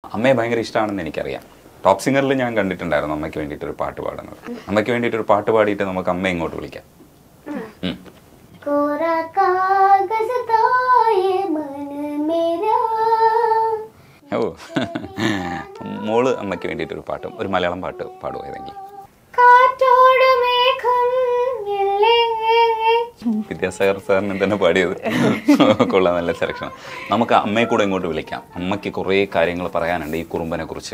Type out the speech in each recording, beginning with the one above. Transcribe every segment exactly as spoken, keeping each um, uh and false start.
അമ്മയെ ഭയങ്കര ഇഷ്ടമാണെന്ന് എനിക്കറിയാം. ടോപ്പ് സിംഗറിൽ ഞാൻ കണ്ടിട്ടുണ്ടായിരുന്നു അമ്മയ്ക്ക് വേണ്ടിയിട്ടൊരു പാട്ട് പാടുന്നത്. അമ്മയ്ക്ക് വേണ്ടിയിട്ടൊരു പാട്ട് പാടിയിട്ട് നമുക്ക് അമ്മയെ ഇങ്ങോട്ട് വിളിക്കാം. ഓ, മോള് അമ്മയ്ക്ക് വേണ്ടിയിട്ടൊരു പാട്ടും ഒരു മലയാളം പാട്ട് പാടുമോ ഏതെങ്കിലും? വിദ്യാസാഗർ സാറിന് തന്നെ പാടിയത് കൊള്ളാം, നല്ല സെലക്ഷൻ. നമുക്ക് അമ്മയെ കൂടെ ഇങ്ങോട്ട് വിളിക്കാം. അമ്മയ്ക്ക് കുറേ കാര്യങ്ങൾ പറയാനുണ്ട് ഈ കുറുമ്പനെ കുറിച്ച്.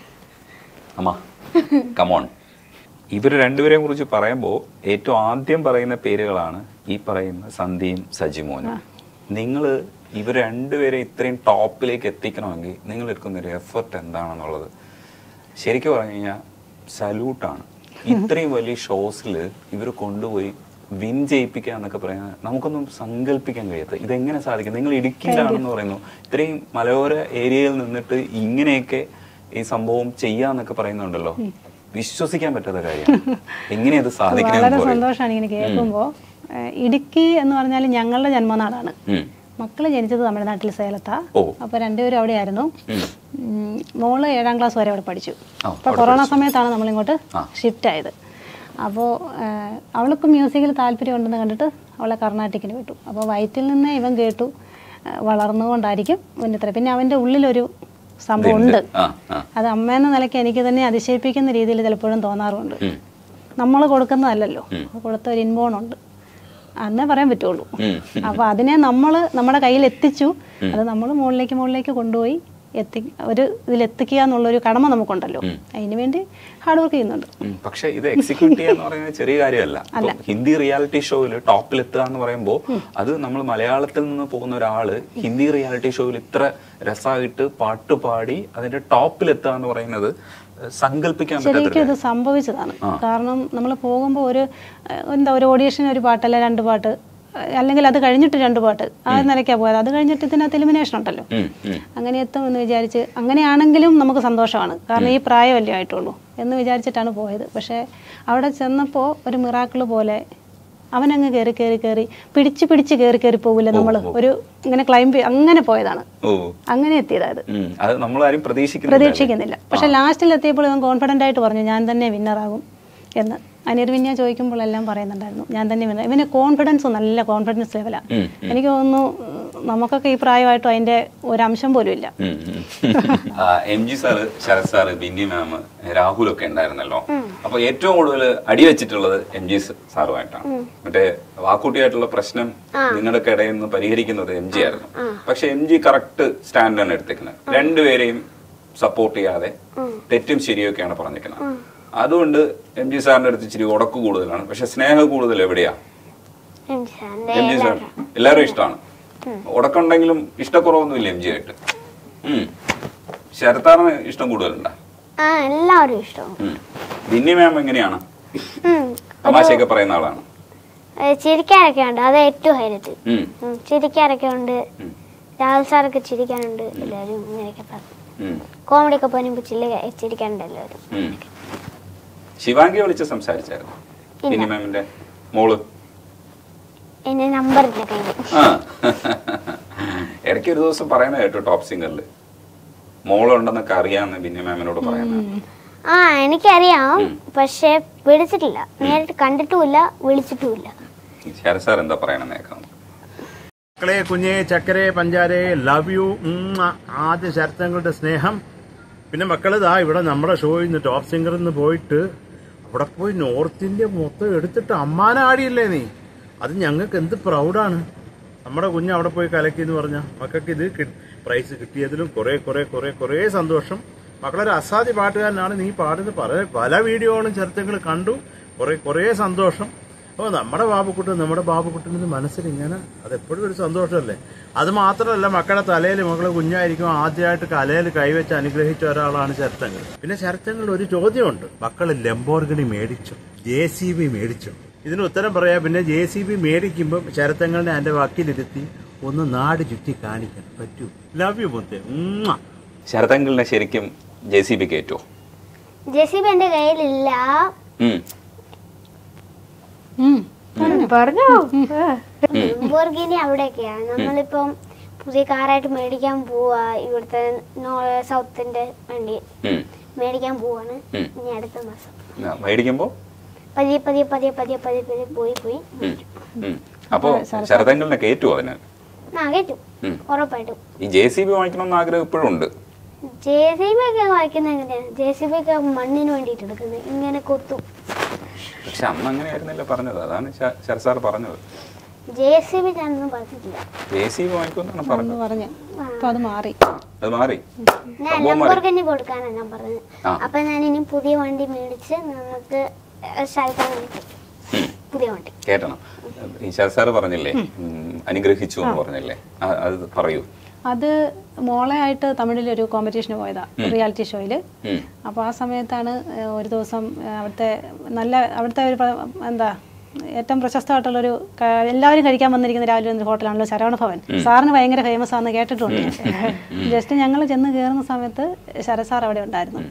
അമ്മ കമോൺ. ഇവർ രണ്ടുപേരെയും കുറിച്ച് പറയുമ്പോൾ ഏറ്റവും ആദ്യം പറയുന്ന പേരുകളാണ് ഈ പറയുന്ന സന്ധ്യയും സജിമോനും. നിങ്ങൾ ഇവർ രണ്ടുപേരെ ഇത്രയും ടോപ്പിലേക്ക് എത്തിക്കണമെങ്കിൽ നിങ്ങൾ എടുക്കുന്നൊരു എഫർട്ട് എന്താണെന്നുള്ളത് ശരിക്കും പറഞ്ഞു കഴിഞ്ഞാൽ സല്യൂട്ടാണ്. ഇത്രയും വലിയ ഷോസിൽ ഇവർ കൊണ്ടുപോയി വിൻ ചെയ്യിപ്പിക്കുക എന്നൊക്കെ പറയുന്നത് നമുക്കൊന്നും സങ്കല്പിക്കാൻ കഴിയാത്ത. ഇതെങ്ങനെ സാധിക്കും? നിങ്ങൾ ഇടുക്കിയിലാണെന്ന് പറയുന്നു, ഇത്രയും മലയോര ഏരിയയിൽ നിന്നിട്ട് ഇങ്ങനെയൊക്കെ ഈ സംഭവം ചെയ്യാന്നൊക്കെ പറയുന്നുണ്ടല്ലോ, വിശ്വസിക്കാൻ പറ്റാത്ത കാര്യമാണ്. എങ്ങനെയത് സാധിക്കുന്നത്? വളരെ സന്തോഷമാണ് ഇങ്ങനെ കേൾക്കുമ്പോൾ. ഇടുക്കി എന്ന് പറഞ്ഞാൽ ഞങ്ങളുടെ ജന്മനാടാണ്. മക്കള് ജനിച്ചത് തമിഴ്നാട്ടിൽ സേലത്താ. അപ്പൊ രണ്ടുപേരും അവിടെ ആയിരുന്നു. മോള് ഏഴാം ക്ലാസ് വരെ അവിടെ പഠിച്ചു. അപ്പൊ കൊറോണ സമയത്താണ് നമ്മളിങ്ങോട്ട് ഷിഫ്റ്റ് ആയത്. അപ്പോൾ അവൾക്ക് മ്യൂസിക്കിൽ താല്പര്യം ഉണ്ടെന്ന് കണ്ടിട്ട് അവളെ കർണാട്ടിക്കിന് വിട്ടു. അപ്പോൾ വയറ്റിൽ നിന്ന് ഇവൻ കേട്ടു വളർന്നുകൊണ്ടായിരിക്കും മുന്നിത്ര. പിന്നെ അവൻ്റെ ഉള്ളിലൊരു സംഭവം ഉണ്ട്. അത് അമ്മയെന്ന നിലയ്ക്ക് എനിക്ക് തന്നെ അതിശയിപ്പിക്കുന്ന രീതിയിൽ ചിലപ്പോഴും തോന്നാറുണ്ട്. നമ്മൾ കൊടുക്കുന്നതല്ലല്ലോ, കൊടുത്ത ഒരു ഇൻബോണുണ്ട്, അന്നേ പറയാൻ പറ്റുള്ളൂ. അപ്പൊ അതിനെ നമ്മൾ നമ്മുടെ കയ്യിൽ എത്തിച്ചു. അത് നമ്മൾ മുകളിലേക്ക് മുകളിലേക്ക് കൊണ്ടുപോയി എത്തി ഒരു ഇതിലെത്തിക്കുക എന്നുള്ളൊരു കടമ നമുക്കുണ്ടല്ലോ. അതിനു വേണ്ടി ഹാർഡ് വർക്ക് ചെയ്യുന്നുണ്ട്. പക്ഷെ ഇത് എക്സിക്യൂട്ട് ചെയ്യുക എന്ന് പറയുന്നത് ചെറിയ കാര്യമല്ല. ഹിന്ദി റിയാലിറ്റി ഷോയിൽ ടോപ്പിൽ എത്തുക എന്ന് പറയുമ്പോൾ അത് നമ്മൾ മലയാളത്തിൽ നിന്ന് പോകുന്ന ഒരാള് ഹിന്ദി റിയാലിറ്റി ഷോയിൽ ഇത്ര രസമായിട്ട് പാട്ട് പാടി അതിന്റെ ടോപ്പിൽ എത്തുക എന്ന് പറയുന്നത് സങ്കല്പിക്കാൻ ശരിക്കും ഇത് സംഭവിച്ചതാണ്. കാരണം നമ്മൾ പോകുമ്പോൾ ഒരു എന്താ ഒരു ഓഡിയേഷൻ ഒരു പാട്ടല്ല രണ്ട് പാട്ട്, അല്ലെങ്കിൽ അത് കഴിഞ്ഞിട്ട് രണ്ട് പാട്ട്, ആ നിലയ്ക്കാണ് പോയത്. അത് കഴിഞ്ഞിട്ട് ഇതിനകത്ത് എലിമിനേഷൻ ഉണ്ടല്ലോ. അങ്ങനെ എത്തും എന്ന് വിചാരിച്ച്, അങ്ങനെയാണെങ്കിലും നമുക്ക് സന്തോഷമാണ്. കാരണം ഈ പ്രായമല്ലേ ആയിട്ടുള്ളൂ എന്ന് വിചാരിച്ചിട്ടാണ് പോയത്. പക്ഷേ അവിടെ ചെന്നപ്പോൾ ഒരു മിറാക്കിൾ പോലെ അവനങ്ങ് കയറി കയറി കയറി പിടിച്ച് പിടിച്ച് കയറി കയറി പോകില്ല നമ്മൾ ഒരു ഇങ്ങനെ ക്ലൈംബ് അങ്ങനെ പോയതാണ്. അങ്ങനെ എത്തിയതായത് പ്രതീക്ഷിക്കുന്നില്ല. പക്ഷെ ലാസ്റ്റിൽ എത്തിയപ്പോൾ ഇവൻ കോൺഫിഡൻ്റ് ആയിട്ട് പറഞ്ഞു ഞാൻ തന്നെ വിന്നറാകും എന്ന്. അനിർവിന്യ ചോദിക്കുമ്പോഴെല്ലാം പറയുന്നുണ്ടായിരുന്നു ഞാൻ തന്നെ വിന്നർ. ഇവന് കോൺഫിഡൻസ് നല്ല കോൺഫിഡൻസ് ലെവലാണ്. എനിക്ക് തോന്നുന്നു നമുക്കൊക്കെ ഈ പ്രായമായിട്ടും അതിന്റെ ഒരംശം പോലും ഇല്ല. M G sir, Sharath sir, Binny ma'am, രാഹുലൊക്കെ ഉണ്ടായിരുന്നല്ലോ. അപ്പൊ ഏറ്റവും കൂടുതൽ അടിവെച്ചിട്ടുള്ളത് എം ജി സാറുമായിട്ടാണ്. മറ്റേ വാക്കുട്ടിയായിട്ടുള്ള പ്രശ്നം നിങ്ങളുടെ ഇടയിൽ നിന്ന് പരിഹരിക്കുന്നത് എം ജി ആയിരുന്നു. പക്ഷെ എം ജി കറക്റ്റ് സ്റ്റാൻഡാണ് എടുത്തേക്കുന്നത്. രണ്ടുപേരെയും സപ്പോർട്ട് ചെയ്യാതെ തെറ്റും ശരിയൊക്കെയാണ് പറഞ്ഞിരിക്കുന്നത്. അതുകൊണ്ട് എം ജി സാറിന്റെ അടുത്ത് ഇച്ചിരി ഉടക്ക് കൂടുതലാണ്. പക്ഷെ സ്നേഹം കൂടുതൽ എവിടെയാ? എം ജി സാർ എല്ലാവരും ഇഷ്ടമാണ്. ഉടക്കുണ്ടെങ്കിലും ഇഷ്ടക്കുറവൊന്നുമില്ല എം ജി ആയിട്ട്. ശരത്താറിന് ഇഷ്ടം കൂടുതലുണ്ടോ? എല്ലാവരും ഇഷ്ടം. ബിന്നി മാം എങ്ങനെയാണ്? തമാശയൊക്കെ പറയുന്ന ആളാണ്. ചിരിക്കാനൊക്കെ ഉണ്ട്, അത് ഏറ്റവും ഹൈലൈറ്റ്. ചിരിക്കാനൊക്കെ ഉണ്ട്. രാഹുൽ സാറൊക്കെ ചിരിക്കാനുണ്ട്. എല്ലാവരും ഇങ്ങനെയൊക്കെ പറഞ്ഞു. കോമഡി ഒക്കെ പറയുമ്പോൾ ചിരിക്കാനുണ്ട് എല്ലാവരും. ശിവാംഗി വിളിച്ച് സംസാരിച്ചായിരുന്നു ബിന്നി മാമിന്റെ മോള്? എന്നെ നമ്പറില്ല കയ്യിൽ. ഇടയ്ക്ക് ഒരു ദിവസം പറയുന്ന കേട്ടു ടോപ്പ് സിംഗറിൽ മോളുണ്ടെന്നൊക്കെ അറിയാന്ന് ബിന്നി മാമിനോട് പറയുന്നത്. ആ എനിക്കറിയാം, പക്ഷെ വിളിച്ചിട്ടില്ല, നേരിട്ട് കണ്ടിട്ടുമില്ല, വിളിച്ചിട്ടുമില്ല. ശരത് സാർ എന്താ പറയണെന്ന് കേൾക്കാം. മക്കളെ, കുഞ്ഞെ, ചക്കരെ, പഞ്ചാരെ, ലവ് യു. ആദ്യ ശരത്തങ്ങളുടെ സ്നേഹം. പിന്നെ മക്കള് ദാ ഇവിടെ നമ്മുടെ ഷോയിൽ നിന്ന് ടോപ്പ് സിംഗറിൽ നിന്ന് പോയിട്ട് അവിടെ പോയി നോർത്ത് ഇന്ത്യ മൊത്തം എടുത്തിട്ട് അമ്മാനാടിയല്ലേ നീ. അത് ഞങ്ങൾക്ക് എന്ത് പ്രൗഡാണ്. നമ്മുടെ കുഞ്ഞ് അവിടെ പോയി കലക്കി എന്ന് പറഞ്ഞാൽ മക്കൾക്ക് ഇത് പ്രൈസ് കിട്ടിയതിലും കുറെ കുറെ കുറെ കുറെ സന്തോഷം. മക്കളൊരു അസാധ്യ പാട്ടുകാരനാണ്. നീ പാടുന്ന പല പല വീഡിയോകളും ചരിത്രങ്ങൾ കണ്ടു. കുറെ കുറെ സന്തോഷം. അപ്പോൾ നമ്മുടെ ബാബുക്കുട്ടൻ നമ്മുടെ ബാബുക്കുട്ടൻ്റെ മനസ്സിൽ ഇങ്ങനെ അതെപ്പോഴും ഒരു സന്തോഷമല്ലേ. അത് മാത്രമല്ല, മക്കളുടെ തലയിൽ മക്കളെ കുഞ്ഞായിരിക്കും ആദ്യമായിട്ട് കലയിൽ കൈവച്ച് അനുഗ്രഹിച്ച ഒരാളാണ് ചരിത്രങ്ങൾ. പിന്നെ ചരിത്രങ്ങളിൽ ഒരു ചോദ്യമുണ്ട്, മക്കൾ ലംബോർഗിനി മേടിച്ചു, ജെ സി ബി മേടിച്ചു. ഇതിന് ഉത്തരം പറയാ. പിന്നെ ജെ സി ബി മേടിക്കുമ്പോൾ ചരിത്രങ്ങളുടെ എൻ്റെ വക്കീലിരുത്തി ഒന്ന് നാട് ചുറ്റി കാണിക്കാൻ പറ്റൂ. ലവ് യു മുത്തേ. ശരതങ്ങളിനെ ശരിക്കും ജെ സി ബി കയറ്റോ? ജെ സി ബി എന്റെ കയ്യിലില്ല. ലംബോർഗിനി അവിടെയൊക്കെയാണ്. നമ്മളിപ്പം പുതിയ കാറായിട്ട് മേടിക്കാൻ പോവാ. ഇവിടുത്തെ സൗത്തിന്റെ വണ്ടി മേടിക്കാൻ പോവാണ് ഇനി അടുത്ത മാസം. മേടിക്കുമ്പോ പതിയെ പതിയെ പതിയെ പതിയെ പതിയെ പതിയെ പോയി പോയി. അപ്പൊ ശരതങ്ങളിനെ കയറ്റുമോ അതിന്? ആ കയറ്റും, ഉറപ്പായിട്ടും. ഈ ജെ സി ബി വാങ്ങിക്കണമെന്ന് ആഗ്രഹം ഇപ്പോഴും ഉണ്ട്. ജെ സി ബി ഒക്കെ വായിക്കുന്നത് എങ്ങനെയാണ്? ജെ സി ബി ഒക്കെ മണ്ണിന് വേണ്ടിട്ട് എടുക്കുന്നത്, ഇങ്ങനെ കൊത്തും. പക്ഷെ അന്ന് അങ്ങനെയായിരുന്നല്ലോ പറഞ്ഞത്, അതാണ് ശരത് സാർ പറഞ്ഞത്. ജെ സി ബി ഞാനൊന്നും പറഞ്ഞിട്ടില്ല. ജെ സി ബി വാങ്ങിക്കുമെന്നാണ് പറഞ്ഞത്. അപ്പൊ അത് മാറി അത് മാറി ഞാൻ ലംബോർഗിനി കൊടുക്കാനാണ് ഞാൻ പറഞ്ഞത്. അപ്പൊ ഞാൻ ഇനി പുതിയ വണ്ടി മേടിച്ച് നമുക്ക് സ്ഥലത്താൻ വേണ്ടി പുതിയ വണ്ടി കേട്ടണം. ഈ ശരത് സാറ് പറഞ്ഞില്ലേ അനുഗ്രഹിച്ചു എന്ന് പറഞ്ഞില്ലേ, അത് പറയൂ. അത് മോളെ ആയിട്ട് തമിഴിലൊരു കോമ്പറ്റീഷന് പോയതാ, റിയാലിറ്റി ഷോയില്. അപ്പോൾ ആ സമയത്താണ് ഒരു ദിവസം അവിടുത്തെ നല്ല അവിടുത്തെ ഒരു എന്താ ഏറ്റവും പ്രശസ്തമായിട്ടുള്ളൊരു എല്ലാവരും കഴിക്കാൻ വന്നിരിക്കുന്ന രാവിലെ ഒരു ഹോട്ടലാണല്ലോ ശരവണ ഭവൻ. സാറിന് ഭയങ്കര ഫേമസ് ആണെന്ന് കേട്ടിട്ടുണ്ട്. ജസ്റ്റ് ഞങ്ങൾ ചെന്ന് കയറുന്ന സമയത്ത് ശരത് സാർ അവിടെ ഉണ്ടായിരുന്നു.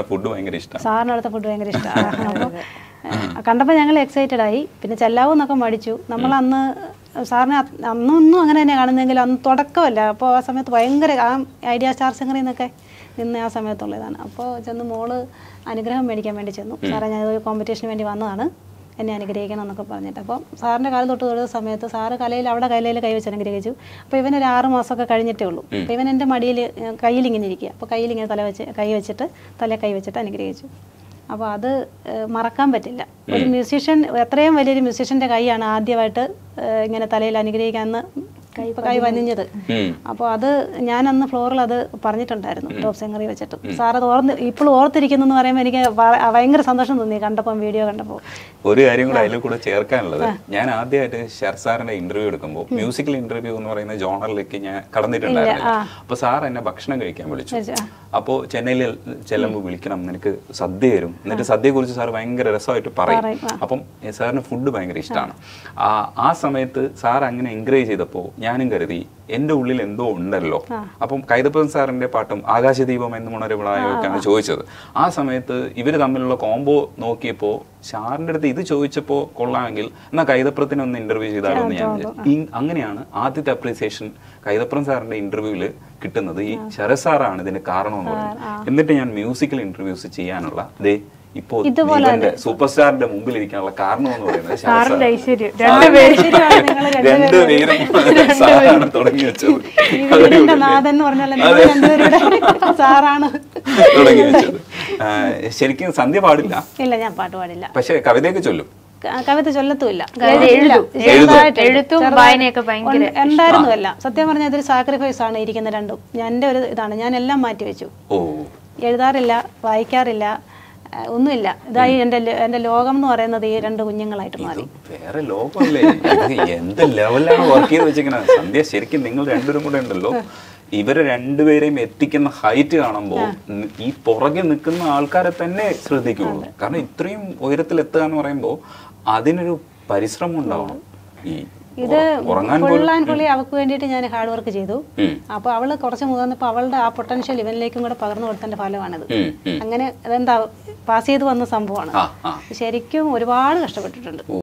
സാറിന് അവിടുത്തെ ഫുഡ് ഭയങ്കര ഇഷ്ടമാണ്. അപ്പോൾ കണ്ടപ്പോൾ ഞങ്ങൾ എക്സൈറ്റഡ് ആയി. പിന്നെ ചെല്ലാവൂന്നൊക്കെ മടിച്ചു. നമ്മൾ അന്ന് സാറിന് അന്നൊന്നും അങ്ങനെ തന്നെ കാണുന്നെങ്കിൽ അന്ന് തുടക്കമല്ല. അപ്പോൾ ആ സമയത്ത് ഭയങ്കര ആ ഐഡിയ സ്റ്റാർ സിംഗറിൽ നിന്നൊക്കെ നിന്ന് ആ സമയത്തുള്ളതാണ്. അപ്പോൾ ചെന്ന് മോള് അനുഗ്രഹം മേടിക്കാൻ വേണ്ടി ചെന്നു. സാറേ ഞാൻ ഒരു കോമ്പറ്റീഷന് വേണ്ടി വന്നതാണ്, എന്നെ അനുഗ്രഹിക്കണം എന്നൊക്കെ പറഞ്ഞിട്ട്. അപ്പോൾ സാറിൻ്റെ കാലം തൊട്ട് തൊഴുന്ന സമയത്ത് സാറ് കലയിൽ അവിടെ കലയിൽ കൈവച്ച് അനുഗ്രഹിച്ചു. അപ്പോൾ ഇവൻ ഒരു ആറ് മാസമൊക്കെ കഴിഞ്ഞിട്ടേ ഉള്ളൂ. അപ്പോൾ ഇവൻ എൻ്റെ മടിയിൽ കയ്യിലിങ്ങനെ ഇരിക്കുക. അപ്പോൾ കയ്യിലിങ്ങനെ തല വെച്ച് കൈ വെച്ചിട്ട് തല കൈ വെച്ചിട്ട് അനുഗ്രഹിച്ചു. അപ്പോൾ അത് മറക്കാൻ പറ്റില്ല. ഒരു മ്യൂസീഷ്യൻ, എത്രയും വലിയൊരു മ്യൂസീഷ്യൻ്റെ കൈയാണ് ആദ്യമായിട്ട് ഇങ്ങനെ തലയിൽ അനുഗ്രഹിക്കാമെന്ന് കൈ വന്നിഞ്ഞത്. അപ്പോൾ അത് ഞാൻ അന്ന് ഫ്ലോറിൽ അത് പറഞ്ഞിട്ടുണ്ടായിരുന്നു ടോപ്പ് സിംഗറിൽ വെച്ചിട്ട്. സാർ അത് ഓർന്ന് ഇപ്പോഴും ഓർത്തിരിക്കുന്നു എന്ന് പറയുമ്പോൾ എനിക്ക് ഭയങ്കര സന്തോഷം തോന്നി കണ്ടപ്പോൾ, വീഡിയോ കണ്ടപ്പോൾ. ഒരു കാര്യം കൂടെ അതിൽ കൂടെ ചേർക്കാനുള്ളത്, ഞാൻ ആദ്യമായിട്ട് ശരത് സാറിന്റെ ഇന്റർവ്യൂ എടുക്കുമ്പോൾ മ്യൂസിക്കൽ ഇന്റർവ്യൂ എന്ന് പറയുന്ന ജോണറിലേക്ക് ഞാൻ കടന്നിട്ടുണ്ടായിരുന്നു. അപ്പൊ സാർ എന്നെ ഭക്ഷണം കഴിക്കാൻ വിളിച്ചു. അപ്പോൾ ചെന്നൈയിൽ ചെല്ലുമ്പോൾ വിളിക്കണം, നിനക്ക് സദ്യ വരും, എന്നിട്ട് സദ്യയെ കുറിച്ച് സാർ ഭയങ്കര രസമായിട്ട് പറയും. അപ്പം സാറിന് ഫുഡ് ഭയങ്കര ഇഷ്ടമാണ്. ആ സമയത്ത് സാർ അങ്ങനെ എൻകറേജ് ചെയ്തപ്പോൾ ഞാനും കരുതി എന്റെ ഉള്ളിൽ എന്തോ ഉണ്ടല്ലോ. അപ്പം കൈതപ്പൻ സാറിന്റെ പാട്ടും ആകാശദീപം എന്ന് മുണരവിളായൊക്കെയാണ് ചോദിച്ചത്. ആ സമയത്ത് ഇവര് തമ്മിലുള്ള കോംബോ നോക്കിയപ്പോ ഷാറിന്റെ അടുത്ത് ഇത് ചോദിച്ചപ്പോ കൊള്ളാമെങ്കിൽ എന്നാ കൈതപ്രത്തിനെ ഒന്ന് ഇന്റർവ്യൂ ചെയ്താലോ എന്ന് ഞാൻ വിചാരിച്ചു. അങ്ങനെയാണ് ആദ്യത്തെ അപ്രീസിയേഷൻ കൈതപ്രൻ സാറിന്റെ ഇന്റർവ്യൂവില് കിട്ടുന്നത്. ഈ ശരത് സാറാണ് ഇതിന് കാരണം എന്ന് പറയുന്നത്. എന്നിട്ട് ഞാൻ മ്യൂസിക്കൽ ഇന്റർവ്യൂസ് ചെയ്യാനുള്ള ദേ ഇപ്പോ സൂപ്പർ സ്റ്റാറിന്റെ മുമ്പിൽ ഇരിക്കാനുള്ള കാരണം എന്ന് പറയുന്നത് രണ്ടുപേരും തുടങ്ങി വെച്ചത് തുടങ്ങി വെച്ചത്. ശരിക്കും സന്ധ്യ പാടില്ല. ഇല്ല, ഞാൻ പാട്ട് പാടില്ല. പക്ഷെ കവിതയൊക്കെ ചൊല്ലും. കവിത ചൊല്ലത്തുമില്ല, ഉണ്ടായിരുന്നുമല്ല. സത്യം പറഞ്ഞാൽ ഇതൊരു സാക്രിഫൈസ് ആണ് ഇരിക്കുന്ന രണ്ടും. എന്റെ ഒരു ഇതാണ്, ഞാൻ എല്ലാം മാറ്റിവെച്ചു. എഴുതാറില്ല, വായിക്കാറില്ല, ഒന്നുമില്ല. ഇതായി എന്റെ എന്റെ ലോകം എന്ന് പറയുന്നത് ഈ രണ്ട് കുഞ്ഞുങ്ങളായിട്ട് മാറി. വേറെ ലോകമല്ലേ, എന്ത് ലെവലാണ് വർക്ക് ചെയ്ത് വെച്ചിരിക്കുന്നത്. സന്ധ്യ ശരിക്കും നിങ്ങൾ രണ്ടുപേരും കൂടെ ഉണ്ടല്ലോ, ഇവരെ രണ്ടുപേരെയും എത്തിക്കുന്ന ഹൈറ്റ് കാണുമ്പോൾ ഈ പുറകെ നിൽക്കുന്ന ആൾക്കാരെ തന്നെ ശ്രദ്ധിക്കുള്ളൂ. കാരണം ഇത്രയും ഉയരത്തിൽ എത്തുക എന്ന് പറയുമ്പോൾ അതിനൊരു പരിശ്രമം ഉണ്ടാവണം. ഈ ഇത് ഫുൾ ആൻഡ് ഫുള്ളി അവൾക്ക് വേണ്ടിയിട്ട് ഞാൻ ഹാർഡ് വർക്ക് ചെയ്തു. അപ്പൊ അവള് കുറച്ച് മുതിർന്നപ്പോ അവളുടെ ആ പൊട്ടൻഷ്യൽ ഇവനിലേക്കും കൂടെ പകർന്നു കൊടുത്തതിന്റെ ഫലമാണിത്. അങ്ങനെ അതെന്താ പാസ് ചെയ്ത് വന്ന സംഭവമാണ്. ശരിക്കും ഒരുപാട് കഷ്ടപ്പെട്ടിട്ടുണ്ട്.